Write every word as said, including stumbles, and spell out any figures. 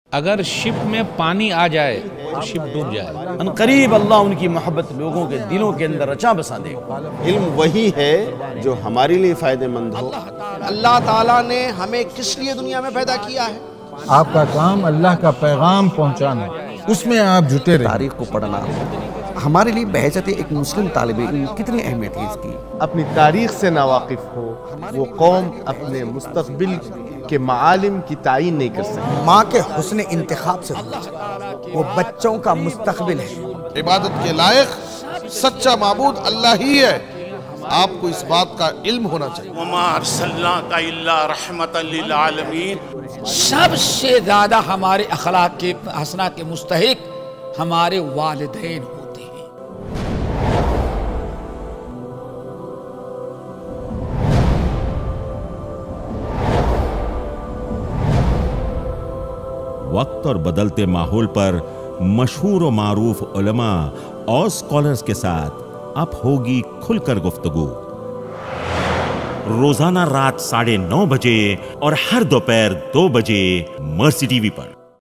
अगर शिप में पानी आ जाए तो शिप डूब जाए। अनकरीब अल्लाह उनकी मोहब्बत लोगों के दिलों के अंदर रचा बसा देगा। इल्म वही है जो हमारे लिए फायदेमंद हो। अल्लाह ताला ने हमें किस लिए दुनिया में पैदा किया है? आपका काम अल्लाह का पैगाम पहुंचाना, उसमें आप जुटे रहे। तारीख को पढ़ना हमारे लिए बहैसियत एक मुस्लिम तालिब इल्म कितनी अहमियत है इसकी। अपनी तारीख से नावाकिफ हो वो कौम अपने मुस्तकबिल के मालिम की तायीन नहीं कर सकती। माँ के हुस्न इंतखाब से वो बच्चों का मुस्तकबिल है। इबादत के लायक सच्चा माबूद अल्लाह ही है, आपको इस बात का इल्म होना चाहिए। सबसे ज्यादा हमारे अखलाक के हसनात के मुस्तहिक हमारे वालिदैन होते हैं। वक्त और बदलते माहौल पर मशहूर और मारूफ उलमा और स्कॉलर्स के साथ अब होगी खुलकर गुफ्तगू। रोजाना रात साढ़े नौ बजे और हर दोपहर दो बजे मर्सी टीवी पर।